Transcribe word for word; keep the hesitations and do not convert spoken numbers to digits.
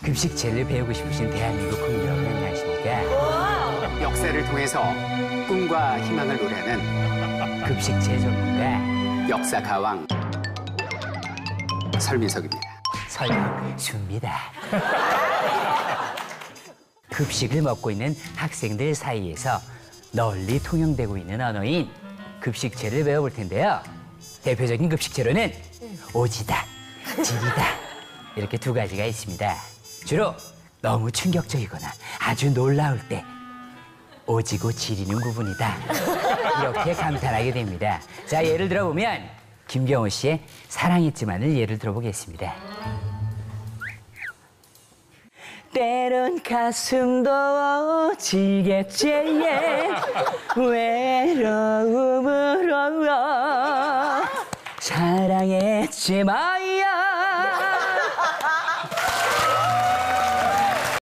급식체를 배우고 싶으신 대한민국 국민 여러분 안녕하십니까? 역사를 통해서 꿈과 희망을 노래하는 급식체 전문가 역사 가왕 설민석입니다. 설명수입니다. 급식을 먹고 있는 학생들 사이에서 널리 통용되고 있는 언어인 급식체를 배워볼 텐데요. 대표적인 급식체로는 오지다, 지리다 이렇게 두 가지가 있습니다. 주로 너무 충격적이거나 아주 놀라울 때 오지고 지리는 구분이다 이렇게 감탄하게 됩니다. 자, 예를 들어보면 김경호 씨의 사랑했지만을 예를 들어보겠습니다. 때론 가슴도 지겠지 외로움으로 사랑했지만야